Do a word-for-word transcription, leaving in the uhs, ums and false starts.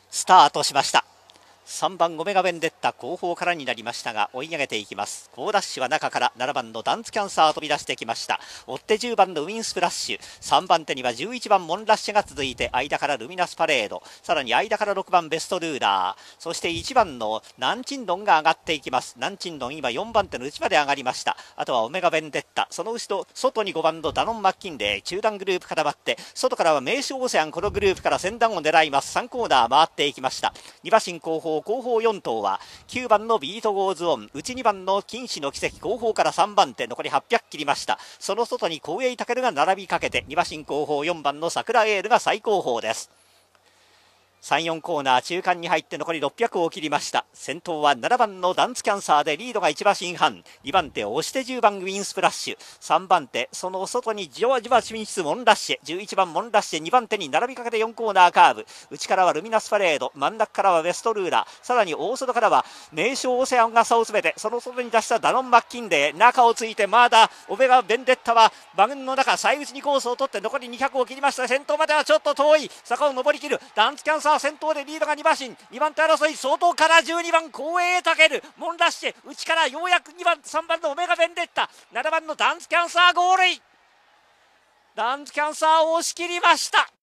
スタートしました。さんばんオメガベンデッタ後方からになりましたが追い上げていきます。好ダッシュは中からななばんのダンツキャンサー飛び出してきました。追ってじゅうばんのウィンスプラッシュ、さんばん手にはじゅういちばんモンラッシュが続いて、間からルミナスパレード、さらに間からろくばんベストルーラー、そしていちばんのナンチンドンが上がっていきます。ナンチンドン今よんばん手の内まで上がりました。あとはオメガベンデッタ、その後ろ外にごばんのダノン・マッキンレー、中段グループ固まって外からは名称オセアン、このグループから先団を狙います。さんコーナー回っていきました。に馬身後方後方よん頭はきゅうばんのビートゴーズオン、内にばんの金糸の奇跡、後方からさんばん手、残りはっぴゃく切りました。その外に光栄武が並びかけてに馬身後方よんばんの桜エールが最後方です。さん、よんコーナー中間に入って残りろっぴゃくを切りました。先頭はななばんのダンツキャンサーでリードがいち馬身半、にばん手押してじゅうばんウィンスプラッシュ、さんばん手その外にじわじわ進出モンラッシュ、じゅういちばんモンラッシュにばん手に並びかけてよんコーナーカーブ、内からはルミナスパレード、真ん中からはウェストルーラ、さらに大外からは名称オセアンが差を詰めて、その外に出したダノン・マッキンレー、中をついてまだオメガベンデッタは馬群の中最内にコースを取って残りにひゃくを切りました。先頭まではちょっと遠い、坂を上りきるダンツキャンサー先頭でリードがに馬身、にばん手争い、外からじゅうにばん光栄武モンラッシュ、内からようやくにばんさんばんのオメガベンデッタ、ななばんのダンツキャンサーゴールイン、ダンツキャンサーを押し切りました。